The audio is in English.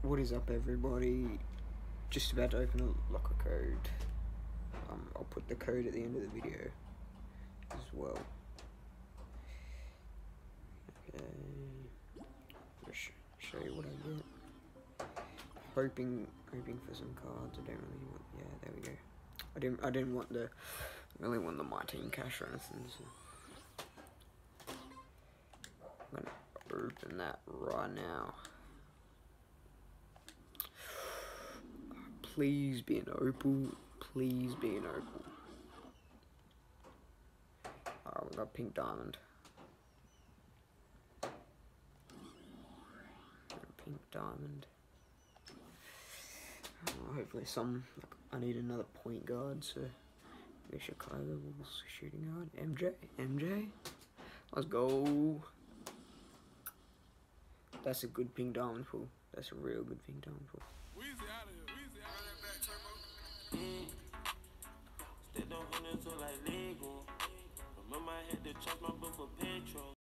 What is up, everybody? Just about to open a locker code. I'll put the code at the end of the video as well. Okay, I'll show you what I get. Hoping for some cards. I don't really want. Yeah, there we go. I didn't want the really want the My Team cash or anything. So I'm gonna open that right now. Please be an opal. Please be an opal. Oh, we got pink diamond. Pink diamond. Oh, hopefully some. I need another point guard, so maybe Chicago Bulls shooting guard. MJ. Let's go. That's a good pink diamond pool. That's a real good pink diamond pool. Weezy out of here. Weezy out of that turbo. Stay down on it like Lego. Remember I had to charge my book for petrol.